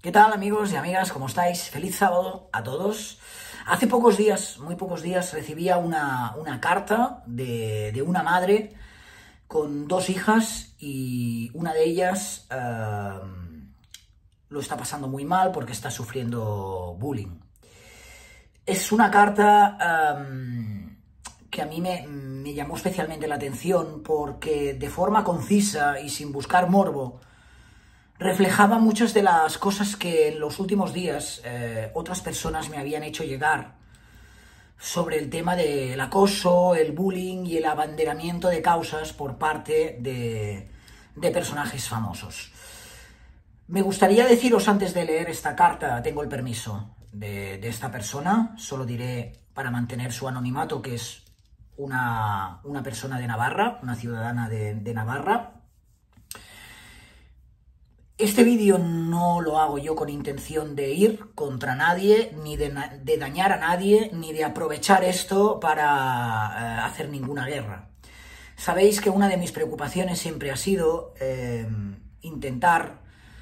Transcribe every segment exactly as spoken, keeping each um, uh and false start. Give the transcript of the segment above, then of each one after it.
¿Qué tal, amigos y amigas? ¿Cómo estáis? Feliz sábado a todos. Hace pocos días, muy pocos días, recibía una, una carta de, de una madre con dos hijas y una de ellas eh, lo está pasando muy mal porque está sufriendo bullying. Es una carta um, que a mí me, me llamó especialmente la atención porque de forma concisa y sin buscar morbo reflejaba muchas de las cosas que en los últimos días eh, otras personas me habían hecho llegar sobre el tema del acoso, el bullying y el abanderamiento de causas por parte de, de personajes famosos. Me gustaría deciros antes de leer esta carta, tengo el permiso de, de esta persona, solo diré para mantener su anonimato que es una, una persona de Navarra, una ciudadana de, de Navarra. Este vídeo no lo hago yo con intención de ir contra nadie, ni de, de dañar a nadie, ni de aprovechar esto para eh, hacer ninguna guerra. Sabéis que una de mis preocupaciones siempre ha sido eh, intentar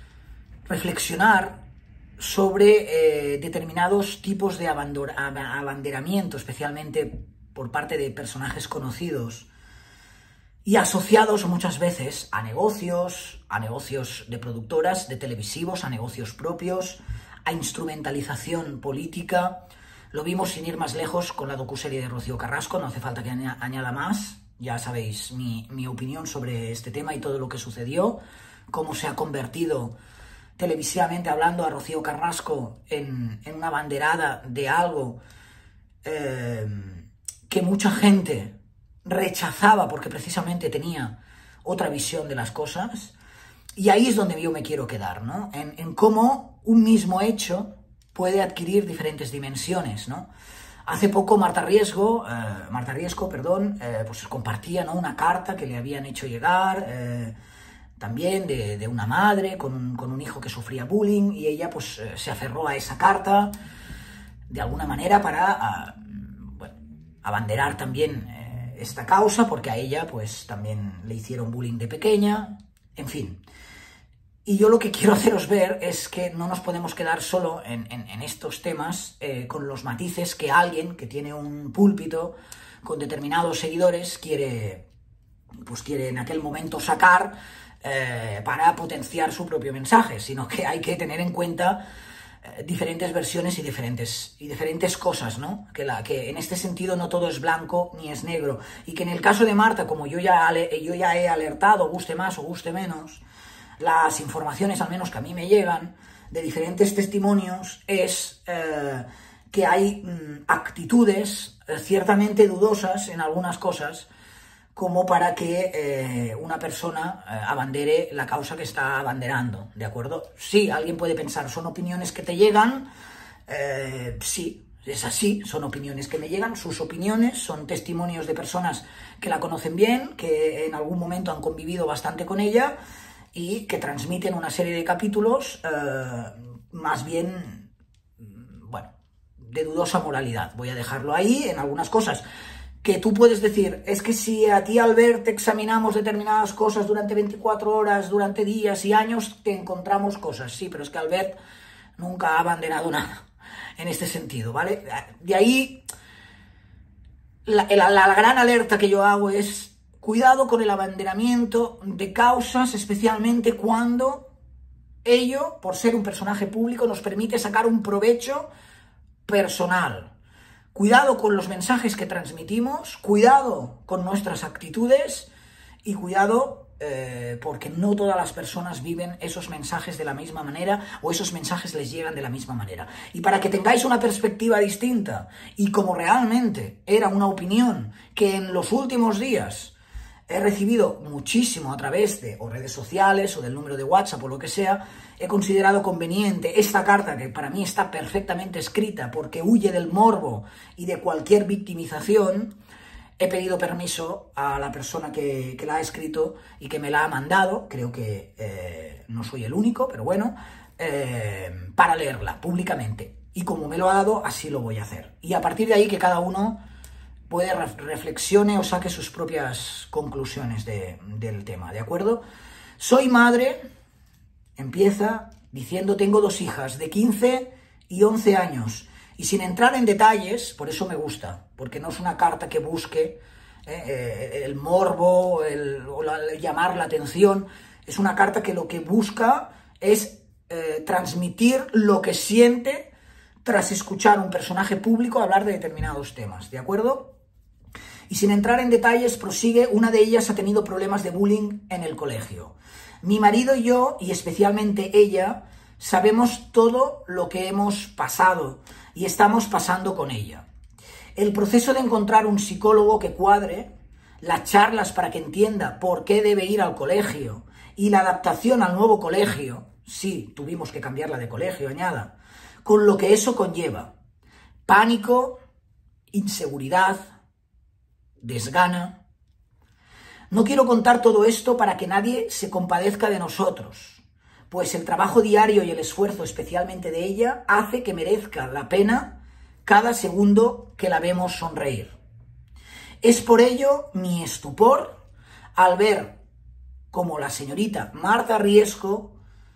reflexionar sobre eh, determinados tipos de abanderamiento, especialmente por parte de personajes conocidos, y asociados muchas veces a negocios, a negocios de productoras, de televisivos, a negocios propios, a instrumentalización política. Lo vimos sin ir más lejos con la docuserie de Rocío Carrasco, no hace falta que añada más. Ya sabéis mi, mi opinión sobre este tema y todo lo que sucedió, cómo se ha convertido televisivamente hablando a Rocío Carrasco en, en una abanderada de algo eh, que mucha gente rechazaba porque precisamente tenía otra visión de las cosas. Y ahí es donde yo me quiero quedar, ¿no? En, en cómo un mismo hecho puede adquirir diferentes dimensiones, ¿no? Hace poco Marta Riesgo, eh, Marta Riesco, perdón, eh, pues compartía, ¿no?, una carta que le habían hecho llegar eh, también de, de una madre con, con un hijo que sufría bullying, y ella pues eh, se aferró a esa carta de alguna manera para a, bueno, abanderar también eh, esta causa, porque a ella pues también le hicieron bullying de pequeña, en fin. Y yo lo que quiero haceros ver es que no nos podemos quedar solo en, en, en estos temas eh, con los matices que alguien que tiene un púlpito con determinados seguidores quiere, pues quiere en aquel momento sacar eh, para potenciar su propio mensaje, sino que hay que tener en cuenta eh, diferentes versiones y diferentes, y diferentes cosas, ¿no? Que, la, que en este sentido no todo es blanco ni es negro, y que en el caso de Marta, como yo ya, yo ya he alertado, guste más o guste menos, las informaciones, al menos que a mí me llegan, de diferentes testimonios, es eh, que hay mm, actitudes eh, ciertamente dudosas en algunas cosas, como para que eh, una persona eh, abandere la causa que está abanderando, ¿de acuerdo? Sí, alguien puede pensar, son opiniones que te llegan, eh, sí, es así, son opiniones que me llegan, sus opiniones, son testimonios de personas que la conocen bien, que en algún momento han convivido bastante con ella, y que transmiten una serie de capítulos eh, más bien, bueno, de dudosa moralidad. Voy a dejarlo ahí en algunas cosas. Que tú puedes decir, es que si a ti, Albert, te examinamos determinadas cosas durante veinticuatro horas, durante días y años, te encontramos cosas. Sí, pero es que Albert nunca ha abanderado nada en este sentido, ¿vale? De ahí, la, la, la gran alerta que yo hago es cuidado con el abanderamiento de causas, especialmente cuando ello, por ser un personaje público, nos permite sacar un provecho personal. Cuidado con los mensajes que transmitimos, cuidado con nuestras actitudes y cuidado eh, porque no todas las personas viven esos mensajes de la misma manera o esos mensajes les llegan de la misma manera. Y para que tengáis una perspectiva distinta y como realmente era una opinión que en los últimos días he recibido muchísimo a través de o redes sociales o del número de WhatsApp o lo que sea, he considerado conveniente esta carta, que para mí está perfectamente escrita porque huye del morbo y de cualquier victimización. He pedido permiso a la persona que, que la ha escrito y que me la ha mandado, creo que eh, no soy el único, pero bueno, eh, para leerla públicamente. Y como me lo ha dado, así lo voy a hacer. Y a partir de ahí que cada uno puede reflexione o saque sus propias conclusiones de, del tema, ¿de acuerdo? Soy madre, empieza diciendo tengo dos hijas de quince y once años, y sin entrar en detalles, por eso me gusta, porque no es una carta que busque eh, eh, el morbo el, o la, el llamar la atención, es una carta que lo que busca es eh, transmitir lo que siente tras escuchar a un personaje público hablar de determinados temas, ¿de acuerdo? Y sin entrar en detalles, prosigue, una de ellas ha tenido problemas de bullying en el colegio. Mi marido y yo, y especialmente ella, sabemos todo lo que hemos pasado y estamos pasando con ella. El proceso de encontrar un psicólogo que cuadre, las charlas para que entienda por qué debe ir al colegio y la adaptación al nuevo colegio, sí, tuvimos que cambiarla de colegio, añada, con lo que eso conlleva. Pánico, inseguridad, desgana. No quiero contar todo esto para que nadie se compadezca de nosotros, pues el trabajo diario y el esfuerzo, especialmente de ella, hace que merezca la pena cada segundo que la vemos sonreír. Es por ello mi estupor al ver como la señorita Marta Riesco,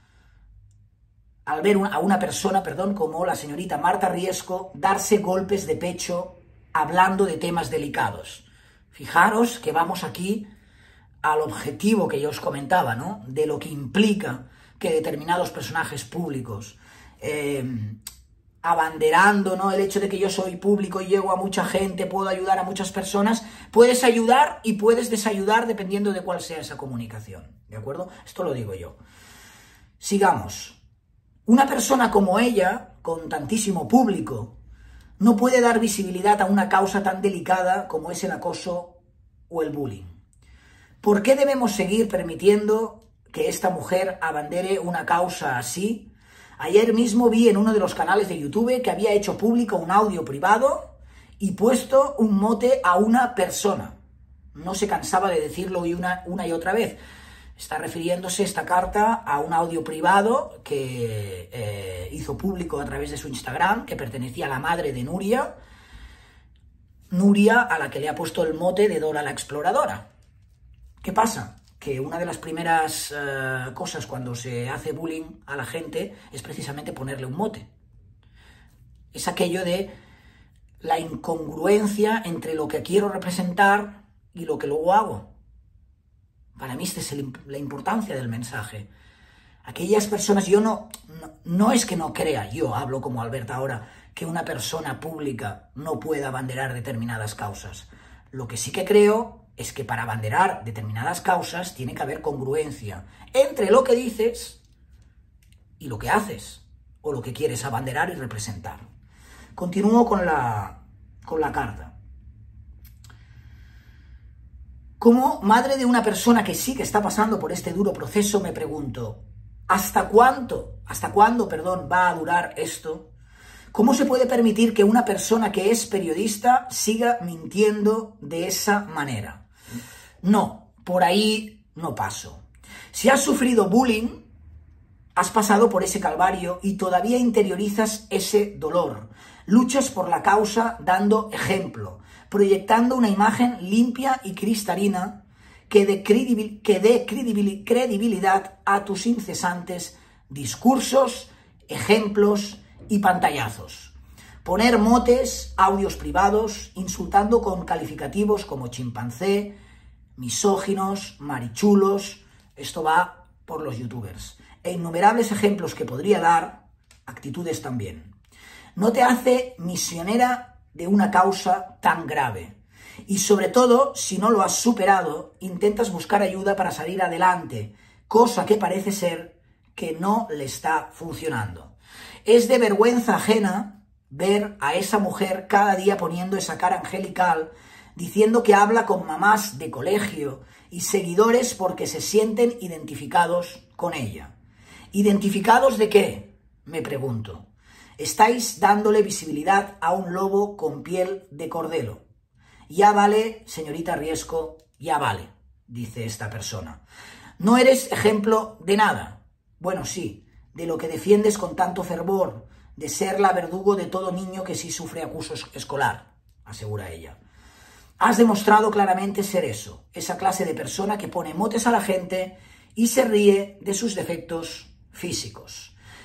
al ver a una persona, perdón, como la señorita Marta Riesco darse golpes de pecho hablando de temas delicados. Fijaros que vamos aquí al objetivo que yo os comentaba, ¿no? De lo que implica que determinados personajes públicos, eh, abanderando, ¿no?, el hecho de que yo soy público y llego a mucha gente, puedo ayudar a muchas personas, puedes ayudar y puedes desayudar dependiendo de cuál sea esa comunicación, ¿de acuerdo? Esto lo digo yo. Sigamos. Una persona como ella, con tantísimo público, no puede dar visibilidad a una causa tan delicada como es el acoso o el bullying. ¿Por qué debemos seguir permitiendo que esta mujer abandere una causa así? Ayer mismo vi en uno de los canales de YouTube que había hecho público un audio privado y puesto un mote a una persona. No se cansaba de decirlo una, una y otra vez. Está refiriéndose esta carta a un audio privado que eh, hizo público a través de su Instagram, que pertenecía a la madre de Nuria, Nuria a la que le ha puesto el mote de Dora la Exploradora. ¿Qué pasa? Que una de las primeras uh, cosas cuando se hace bullying a la gente es precisamente ponerle un mote. Es aquello de la incongruencia entre lo que quiero representar y lo que luego hago. Para mí esta es el, la importancia del mensaje. Aquellas personas, yo no, no, no es que no crea, yo hablo como Alberta ahora, que una persona pública no pueda abanderar determinadas causas. Lo que sí que creo es que para abanderar determinadas causas tiene que haber congruencia entre lo que dices y lo que haces, o lo que quieres abanderar y representar. Continúo con la, con la carta. Como madre de una persona que sí que está pasando por este duro proceso, me pregunto, ¿hasta cuánto, hasta cuándo, perdón, va a durar esto? ¿Cómo se puede permitir que una persona que es periodista siga mintiendo de esa manera? No, por ahí no paso. Si has sufrido bullying, has pasado por ese calvario y todavía interiorizas ese dolor. Luchas por la causa dando ejemplo, proyectando una imagen limpia y cristalina que dé credibil- que dé credibil- credibilidad a tus incesantes discursos, ejemplos y pantallazos. Poner motes, audios privados, insultando con calificativos como chimpancé, misóginos, marichulos, esto va por los youtubers. E innumerables ejemplos que podría dar, actitudes también. No te hace misionera de una causa tan grave. Y sobre todo, si no lo has superado, intentas buscar ayuda para salir adelante, cosa que parece ser que no le está funcionando. Es de vergüenza ajena ver a esa mujer cada día poniendo esa cara angelical, diciendo que habla con mamás de colegio y seguidores porque se sienten identificados con ella. ¿Identificados de qué? Me pregunto. Estáis dándole visibilidad a un lobo con piel de cordero. Ya vale, señorita Riesco, ya vale, dice esta persona. No eres ejemplo de nada. Bueno, sí, de lo que defiendes con tanto fervor, de ser la verdugo de todo niño que sí sufre acoso escolar, asegura ella. Has demostrado claramente ser eso, esa clase de persona que pone motes a la gente y se ríe de sus defectos físicos.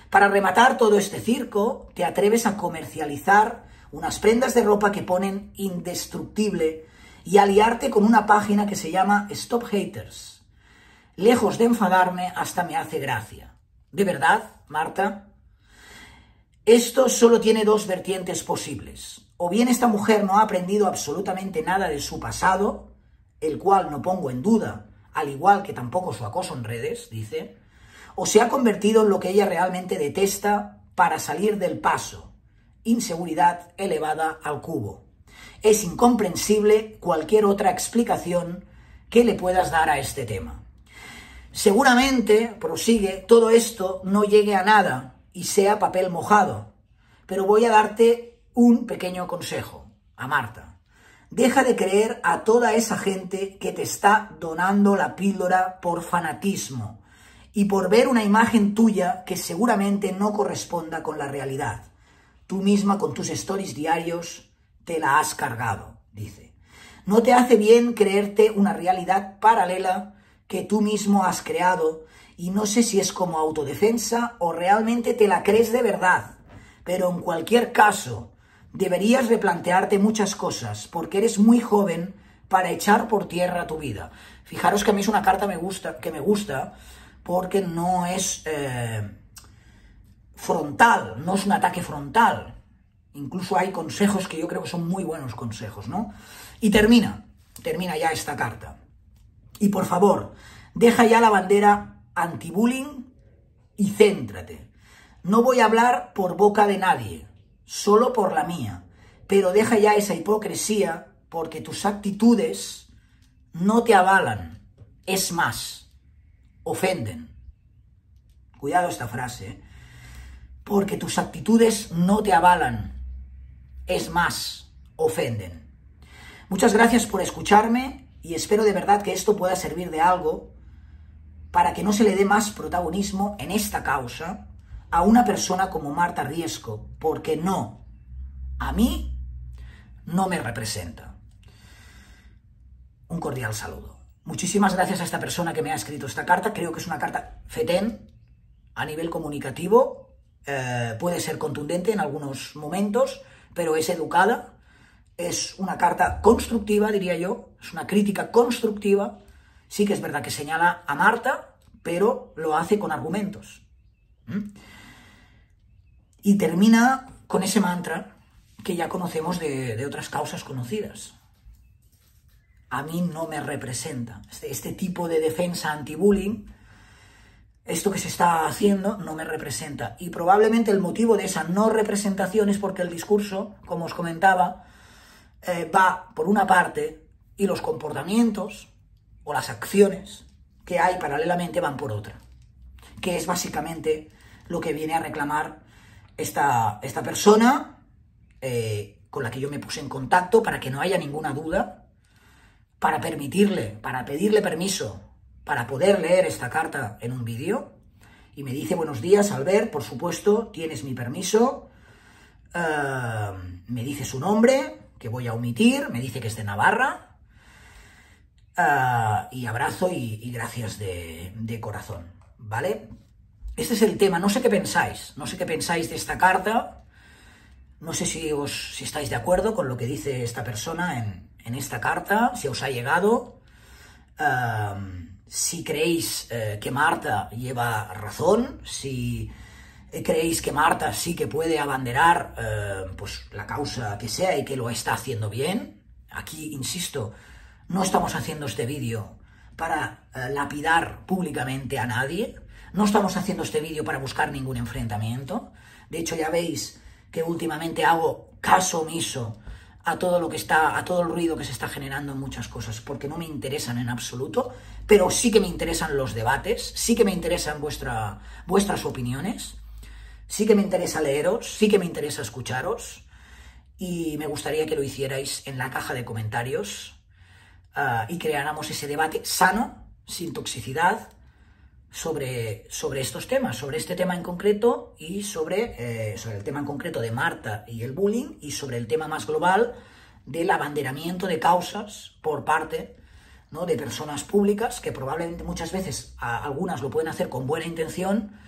Para rematar todo este circo, te atreves a comercializar unas prendas de ropa que ponen indestructible y a liarte con una página que se llama Stop Haters. Lejos de enfadarme, hasta me hace gracia. ¿De verdad, Marta? Esto solo tiene dos vertientes posibles. O bien esta mujer no ha aprendido absolutamente nada de su pasado, el cual no pongo en duda, al igual que tampoco su acoso en redes, dice, o se ha convertido en lo que ella realmente detesta para salir del paso. Inseguridad elevada al cubo. Es incomprensible cualquier otra explicación que le puedas dar a este tema. Seguramente, prosigue, todo esto no llegue a nada y sea papel mojado, pero voy a darte un pequeño consejo a Marta. Deja de creer a toda esa gente que te está donando la píldora por fanatismo y por ver una imagen tuya que seguramente no corresponda con la realidad. Tú misma con tus stories diarios te la has cargado, dice. No te hace bien creerte una realidad paralela que tú mismo has creado y no sé si es como autodefensa o realmente te la crees de verdad. Pero en cualquier caso, deberías replantearte muchas cosas porque eres muy joven para echar por tierra tu vida. Fijaros que a mí es una carta me gusta, que me gusta porque no es eh, frontal, no es un ataque frontal. Incluso hay consejos que yo creo que son muy buenos consejos, ¿no? Y termina, termina ya esta carta. Y por favor, deja ya la bandera anti-bullying y céntrate. No voy a hablar por boca de nadie, solo por la mía, pero deja ya esa hipocresía porque tus actitudes no te avalan, es más, ofenden. Cuidado esta frase, ¿eh? Porque tus actitudes no te avalan, es más, ofenden. Muchas gracias por escucharme y espero de verdad que esto pueda servir de algo para que no se le dé más protagonismo en esta causa a una persona como Marta Riesco, porque no, a mí no me representa. Un cordial saludo. Muchísimas gracias a esta persona que me ha escrito esta carta. Creo que es una carta fetén a nivel comunicativo. Eh, puede ser contundente en algunos momentos, pero es educada. Es una carta constructiva, diría yo. Es una crítica constructiva. Sí que es verdad que señala a Marta, pero lo hace con argumentos. ¿Mm? Y termina con ese mantra que ya conocemos de, de otras causas conocidas. A mí no me representa. Este, este tipo de defensa anti-bullying, esto que se está haciendo, no me representa. Y probablemente el motivo de esa no representación es porque el discurso, como os comentaba, eh, va por una parte y los comportamientos o las acciones que hay paralelamente van por otra. Que es básicamente lo que viene a reclamar esta, esta persona eh, con la que yo me puse en contacto para que no haya ninguna duda, para permitirle, para pedirle permiso para poder leer esta carta en un vídeo. Y me dice: buenos días, Albert, por supuesto, tienes mi permiso. Uh, me dice su nombre, que voy a omitir, me dice que es de Navarra. Uh, y abrazo y, y gracias de, de corazón, ¿vale? Este es el tema. No sé qué pensáis, no sé qué pensáis de esta carta. No sé si, os, si estáis de acuerdo con lo que dice esta persona en, en esta carta, si os ha llegado. Uh, si creéis eh, que Marta lleva razón, si eh, creéis que Marta sí que puede abanderar eh, pues, la causa que sea y que lo está haciendo bien. Aquí, insisto, no estamos haciendo este vídeo para eh, lapidar públicamente a nadie. No estamos haciendo este vídeo para buscar ningún enfrentamiento. De hecho, ya veis que últimamente hago caso omiso a todo lo que está, a todo el ruido que se está generando en muchas cosas, porque no me interesan en absoluto, pero sí que me interesan los debates, sí que me interesan vuestra, vuestras opiniones, sí que me interesa leeros, sí que me interesa escucharos, y me gustaría que lo hicierais en la caja de comentarios uh, y creáramos ese debate sano, sin toxicidad, sobre, sobre estos temas, sobre este tema en concreto y sobre, eh, sobre el tema en concreto de Marta y el bullying y sobre el tema más global del abanderamiento de causas por parte, ¿no?, de personas públicas que probablemente muchas veces a, algunas lo pueden hacer con buena intención,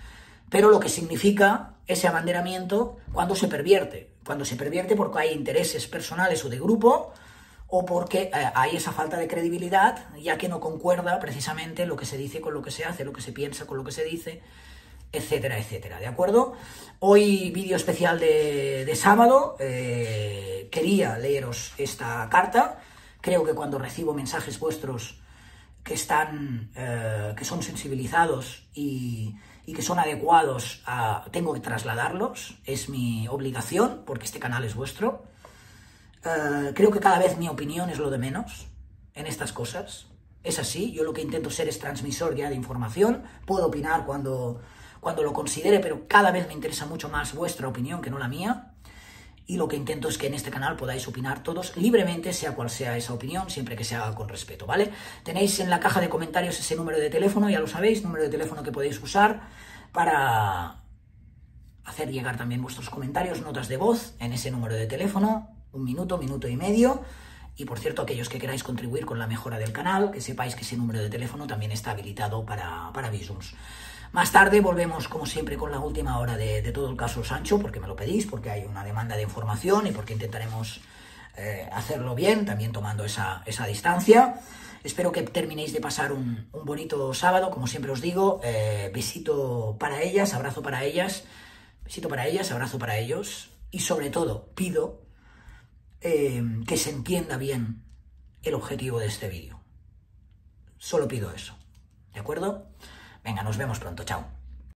pero lo que significa ese abanderamiento cuando se pervierte. Cuando se pervierte porque hay intereses personales o de grupo, o porque eh, hay esa falta de credibilidad, ya que no concuerda precisamente lo que se dice con lo que se hace, lo que se piensa con lo que se dice, etcétera, etcétera, ¿de acuerdo? Hoy vídeo especial de, de sábado, eh, quería leeros esta carta. Creo que cuando recibo mensajes vuestros que están, eh, que son sensibilizados y, y que son adecuados, a, tengo que trasladarlos, es mi obligación, porque este canal es vuestro. Uh, creo que cada vez mi opinión es lo de menos en estas cosas. Es así, yo lo que intento ser es transmisor ya de información, puedo opinar cuando, cuando lo considere, pero cada vez me interesa mucho más vuestra opinión que no la mía, y lo que intento es que en este canal podáis opinar todos libremente, sea cual sea esa opinión, siempre que se haga con respeto, ¿vale? Tenéis en la caja de comentarios ese número de teléfono, ya lo sabéis, número de teléfono que podéis usar para hacer llegar también vuestros comentarios, notas de voz en ese número de teléfono. Un minuto, minuto y medio. Y por cierto, aquellos que queráis contribuir con la mejora del canal, que sepáis que ese número de teléfono también está habilitado para, para Visums. Más tarde volvemos, como siempre, con la última hora de, de todo el caso Sancho, porque me lo pedís, porque hay una demanda de información y porque intentaremos eh, hacerlo bien, también tomando esa, esa distancia. Espero que terminéis de pasar un, un bonito sábado, como siempre os digo. Eh, besito para ellas, abrazo para ellas, besito para ellas, abrazo para ellos. Y sobre todo, pido Eh, que se entienda bien el objetivo de este vídeo. Solo pido eso, ¿de acuerdo? Venga, nos vemos pronto, chao.